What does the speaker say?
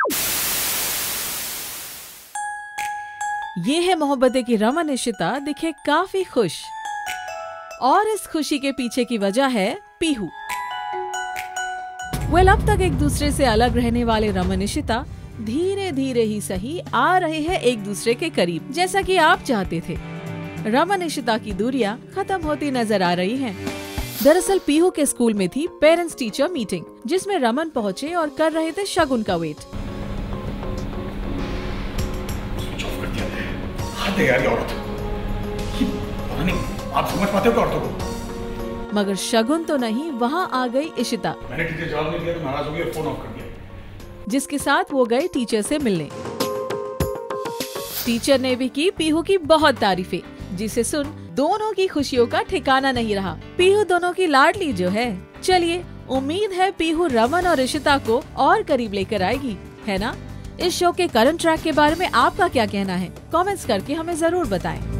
ये है मोहब्बतें की रमन इशिता दिखे काफी खुश, और इस खुशी के पीछे की वजह है पीहू। अब तक एक दूसरे से अलग रहने वाले रमन इशिता धीरे धीरे ही सही आ रहे हैं एक दूसरे के करीब, जैसा कि आप चाहते थे। रमन इशिता की दूरियां खत्म होती नजर आ रही हैं। दरअसल पीहू के स्कूल में थी पेरेंट्स टीचर मीटिंग, जिसमें रमन पहुंचे और कर रहे थे शगुन का वेट। आप समझ पाते हो क्या औरतों को? मगर शगुन तो नहीं, वहाँ आ गई इशिता। मैंने टीचर जवाब नहीं दिया तो नाराज हो गई और फोन ऑफ कर दिया। जिसके साथ वो गए टीचर से मिलने। टीचर ने भी की पीहू की बहुत तारीफें, जिसे सुन दोनों की खुशियों का ठिकाना नहीं रहा। पीहू दोनों की लाडली जो है। चलिए, उम्मीद है पीहू रमन और इशिता को और करीब लेकर आएगी, है ना? इस शो के करंट ट्रैक के बारे में आपका क्या कहना है? कमेंट्स करके हमें जरूर बताएं।